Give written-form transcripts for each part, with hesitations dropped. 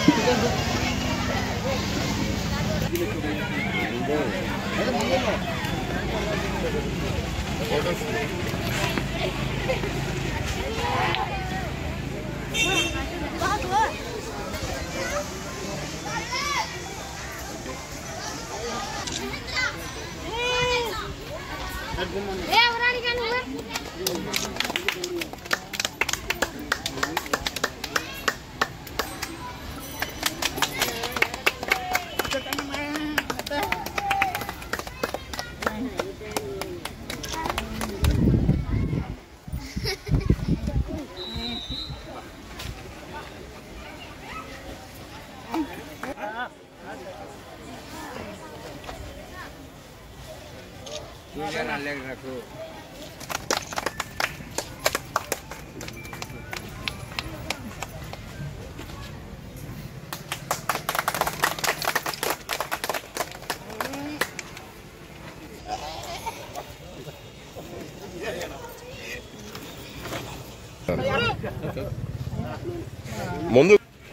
ముందు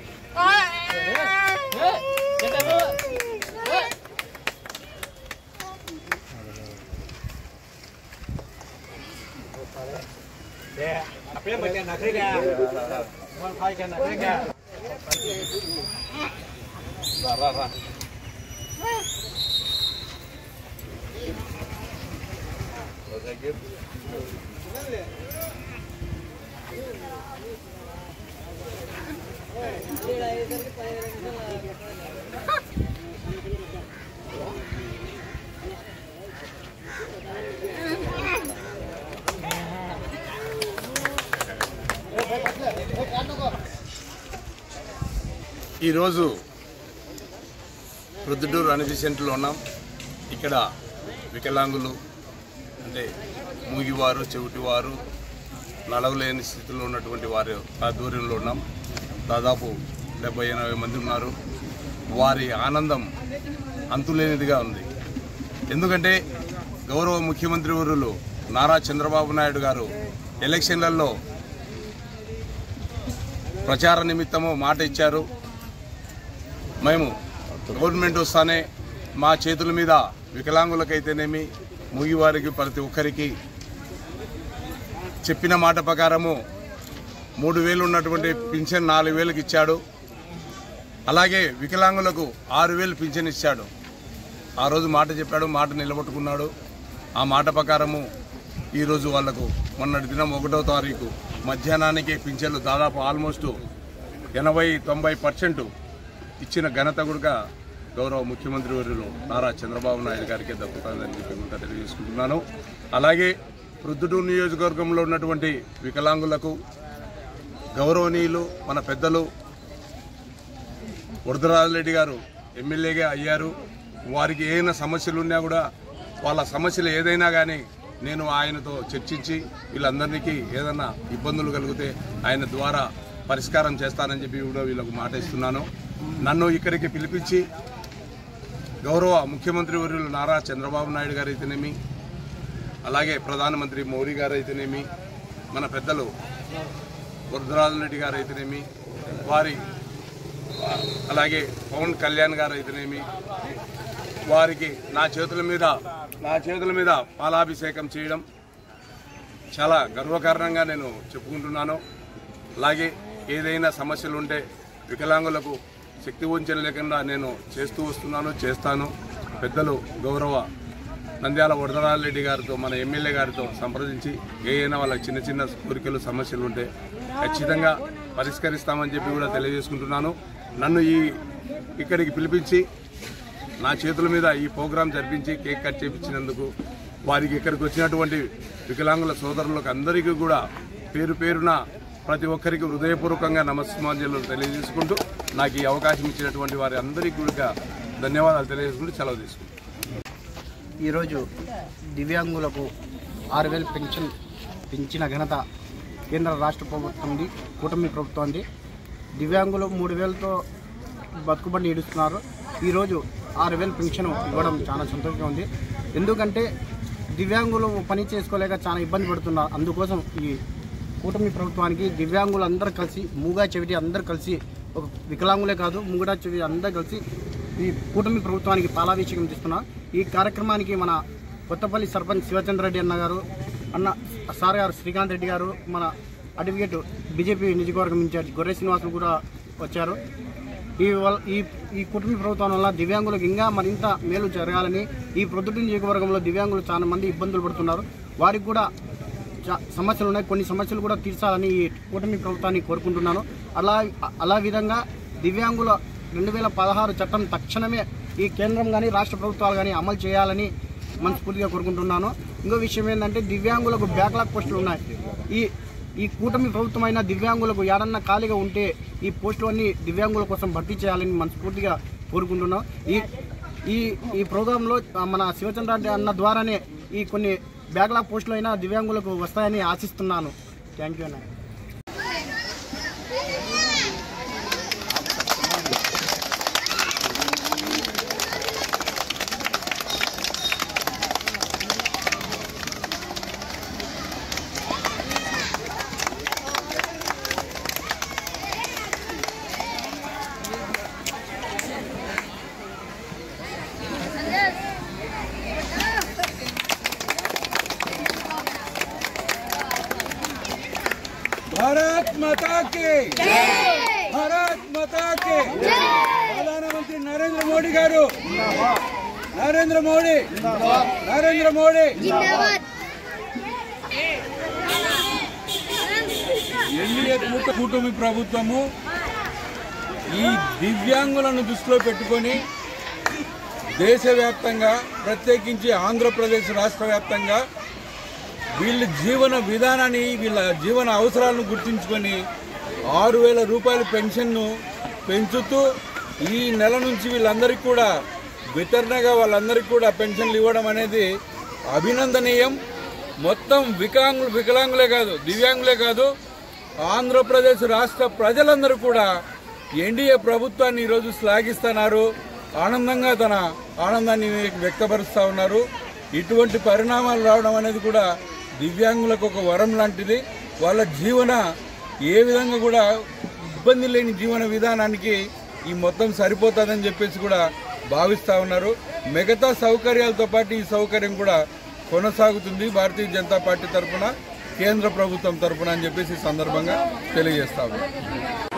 ఈరోజు ప్రొద్దుటూరు అనిధి సెంటర్లో ఉన్నాం. ఇక్కడ వికలాంగులు అంటే మూగివారు, చెవిటివారు, నడవలేని స్థితిలో ఉన్నటువంటి వారి ఆధ్వర్యంలో ఉన్నాం. దాదాపు 70-80 మంది ఉన్నారు. వారి ఆనందం అంతులేనిదిగా ఉంది. ఎందుకంటే గౌరవ ముఖ్యమంత్రి వర్యులు నారా చంద్రబాబు నాయుడు గారు ఎలక్షన్లలో ప్రచార నిమిత్తము మాట ఇచ్చారు. మేము గవర్నమెంట్ వస్తానే మా చేతుల మీద వికలాంగులకైతేనేమి మూగివారికి ప్రతి ఒక్కరికి చెప్పిన మాట ప్రకారము 3,000 ఉన్నటువంటి పింఛన్ 4,000కి ఇచ్చాడు. అలాగే వికలాంగులకు 6,000 పింఛన్ ఇచ్చాడు. ఆ రోజు మాట చెప్పాడు, మాట నిలబెట్టుకున్నాడు. ఆ మాట ప్రకారము ఈరోజు వాళ్లకు మొన్నటి దినం 1వ తారీఖు మధ్యాహ్నానికి పింఛన్లు దాదాపు ఆల్మోస్ట్ 80-90% ఇచ్చిన ఘనత కూడా గౌరవ ముఖ్యమంత్రి వర్యులు నారా చంద్రబాబు నాయుడు గారికి దక్కుతుందని చెప్పి తెలియజేసుకుంటున్నాను. అలాగే ప్రొద్దుటూరు నియోజకవర్గంలో ఉన్నటువంటి వికలాంగులకు గౌరవనీయులు మన పెద్దలు వరదరాజరెడ్డి గారు ఎమ్మెల్యేగా అయ్యారు. వారికి ఏదైనా సమస్యలు ఉన్నా కూడా వాళ్ళ సమస్యలు ఏదైనా కానీ నేను ఆయనతో చర్చించి వీళ్ళందరికీ ఏదైనా ఇబ్బందులు కలిగితే ఆయన ద్వారా పరిష్కారం చేస్తానని చెప్పి కూడా వీళ్ళకు మాట ఇస్తున్నాను. నన్ను ఇక్కడికి పిలిపించి గౌరవ ముఖ్యమంత్రి వర్యులు నారా చంద్రబాబు నాయుడు గారు అయితేనేమి, అలాగే ప్రధానమంత్రి మోడీ గారు అయితేనేమి, మన పెద్దలు వరదరాజరెడ్డి గారు అయితేనేమి, వారి అలాగే పవన్ కళ్యాణ్ గారు అయితేనేమి, వారికి నా చేతుల మీద పాలాభిషేకం చేయడం చాలా గర్వకారణంగా నేను చెప్పుకుంటున్నాను. అలాగే ఏదైనా సమస్యలు ఉంటే వికలాంగులకు శక్తి వంచన లేకుండా నేను చేస్తాను. పెద్దలు గౌరవ నంద్యాల వరదరాజరెడ్డి గారితో, మన ఎమ్మెల్యే గారితో సంప్రదించి ఏదైనా వాళ్ళ చిన్న చిన్న కోరికలు సమస్యలు ఉంటే ఖచ్చితంగా పరిష్కరిస్తామని చెప్పి కూడా తెలియజేసుకుంటున్నాను. నన్ను ఇక్కడికి పిలిపించి నా చేతుల మీద ఈ ప్రోగ్రాం జరిపించి కేక్ కట్ చేయించినందుకు వారికి ఇక్కడికి వచ్చినటువంటి వికలాంగుల సోదరులకు అందరికీ కూడా పేరు పేరున ప్రతి ఒక్కరికి హృదయపూర్వకంగా నమస్కారాలు తెలియజేసుకుంటూ నాకు ఈ అవకాశం ఇచ్చినటువంటి వారి అందరికీ కూడా ధన్యవాదాలు తెలియజేసుకుంటూ సెలవు తీసుకుంటాను. ఈరోజు దివ్యాంగులకు 6,000 పెన్షన్ పెంచిన ఘనత కేంద్ర రాష్ట్ర ప్రభుత్వంది, కూటమి ప్రభుత్వంది. దివ్యాంగులు 3,000తో బతుకుబండి ఈడుస్తున్నారు. ఈరోజు 6,000 పెన్షన్ ఇవ్వడం చాలా సంతోషంగా ఉంది. ఎందుకంటే దివ్యాంగులు పని చేసుకోలేక చాలా ఇబ్బంది పడుతున్నారు. అందుకోసం ఈ కూటమి ప్రభుత్వానికి దివ్యాంగులు అందరూ కలిసి, మూగా చెవిటి అందరూ కలిసి ఒక వికలాంగులే కాదు ముంగట చెవి అందరూ కలిసి ఈ కూటమి ప్రభుత్వానికి పాలాభిషేకం చేస్తున్నారు. ఈ కార్యక్రమానికి మన కొత్తపల్లి సర్పంచ్ శివచంద్రరెడ్డి అన్న గారు, సార్ గారు శ్రీకాంత్ రెడ్డి గారు, మన అడ్వకేట్ బీజేపీ నియోజకవర్గం ఇన్ఛార్జ్ గొర్రె శ్రీనివాసులు కూడా వచ్చారు. ఈ కూటమి ప్రభుత్వం వల్ల దివ్యాంగులకు ఇంకా మరింత మేలు జరగాలని, ఈ ప్రొద్దుటి నియోజకవర్గంలో దివ్యాంగులు చాలా మంది ఇబ్బందులు పడుతున్నారు. వారికి కూడా సమస్యలు ఉన్నాయి, కొన్ని సమస్యలు కూడా తీర్చాలని ఈ కూటమి ప్రభుత్వాన్ని కోరుకుంటున్నాను. అలా విధంగా దివ్యాంగుల 2016 చట్టం తక్షణమే ఈ కేంద్రం కానీ రాష్ట్ర ప్రభుత్వాలు కానీ అమలు చేయాలని మనస్ఫూర్తిగా కోరుకుంటున్నాను. ఇంకో విషయం ఏంటంటే దివ్యాంగులకు బ్యాక్లాగ్ పోస్టులు ఉన్నాయి. ఈ కూటమి ప్రభుత్వమైన దివ్యాంగులకు ఏడన్నా ఖాళీగా ఉంటే ఈ పోస్టులు అన్ని దివ్యాంగుల కోసం భర్తీ చేయాలని మనస్ఫూర్తిగా కోరుకుంటున్నాం. ఈ ప్రోగ్రాంలో మన శివచంద్ర అన్న ద్వారానే ఈ కొన్ని బ్యాక్లాగ్ పోస్టులు అయినా దివ్యాంగులకు వస్తాయని ఆశిస్తున్నాను. థ్యాంక్ యూ అన్న. भारत माता के भारत माता के प्रधानमंत्री नरेंद्र मोदी गारू नरेंद्र मोदी ఎన్డీఏ కూటమి ప్రభుత్వము ఈ దివ్యాంగులను దృష్టిలో పెట్టుకొని దేశవ్యాప్తంగా ప్రత్యేకించి ఆంధ్రప్రదేశ్ రాష్ట్ర వ్యాప్తంగా వీళ్ళ జీవన విధానాన్ని వీళ్ళ జీవన అవసరాలను గుర్తించుకొని 6,000 రూపాయల పెన్షన్ను పెంచుతూ ఈ నెల నుంచి వీళ్ళందరికీ కూడా వితరణగా వాళ్ళందరికీ కూడా పెన్షన్లు ఇవ్వడం అనేది అభినందనీయం. మొత్తం వికలాంగులే కాదు దివ్యాంగులే కాదు ఆంధ్రప్రదేశ్ రాష్ట్ర ప్రజలందరూ కూడా ఎన్డీఏ ప్రభుత్వాన్ని ఈరోజు శ్లాఘిస్తున్నారు. ఆనందంగా తన ఆనందాన్ని వ్యక్తపరుస్తూ ఉన్నారు. ఇటువంటి పరిణామాలు రావడం అనేది కూడా దివ్యాంగులకు ఒక వరం లాంటిది. వాళ్ళ ఏ విధంగా కూడా ఇబ్బంది లేని జీవన విధానానికి ఈ మొత్తం సరిపోతుందని చెప్పేసి కూడా భావిస్తూ ఉన్నారు. మిగతా సౌకర్యాలతో పాటు ఈ సౌకర్యం కూడా కొనసాగుతుంది భారతీయ జనతా పార్టీ తరఫున, కేంద్ర ప్రభుత్వం తరఫున అని చెప్పేసి సందర్భంగా తెలియజేస్తా ఉన్నారు.